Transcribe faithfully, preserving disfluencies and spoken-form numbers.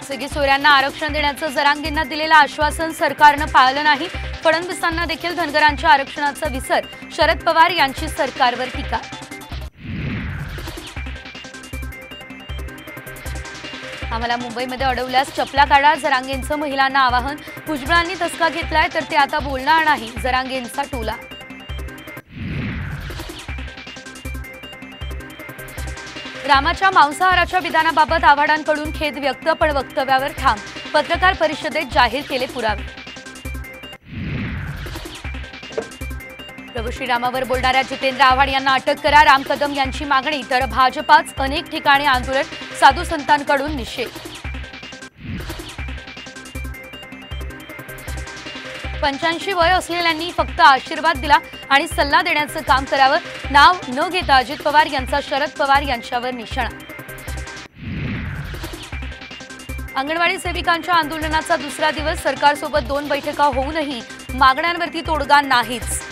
सगळी सोयऱ्यांना आरक्षण देण्याचं जरांगेंना दिलेलं आश्वासन सरकारनं पाळलं नाही। फडणवीसांना देखील धनगरांच्या आरक्षणाचा विसर। शरद पवार यांची सरकारवर टीका। आम्हाला मुंबईमध्ये अडवल्यास चपला काढा, जरांगेंचं महिलांना आवाहन। भुजबळांनी तसका घेतलाय तर ते आता बोलणार नाही, जरांगेंचा टोला। रामाच्या मांसाहाराच्या विधानाबाबत आव्हाडांकडून खेद व्यक्त, पण वक्तव्यावर ठाम। पत्रकार परिषदेत जाहीर केले पुरावे। प्रभू श्रीरामावर बोलणाऱ्या जितेंद्र आव्हाड यांना अटक करा, राम कदम यांची मागणी। तर भाजपाच अनेक ठिकाणी आंदोलन, साधू संतांकडून निषेध। पंच्याऐंशी वय असलेल्यांनी फक्त आशीर्वाद दिला आणि सल्ला देण्याचं काम करावं। नाव न घेता अजित पवार यांचा शरद पवार यांच्यावर निशाणा। अंगणवाडी सेविकांच्या आंदोलनाचा दुसरा दिवस, सरकारसोबत दोन बैठका होऊनही मागण्यांवरती तोडगा नाहीच।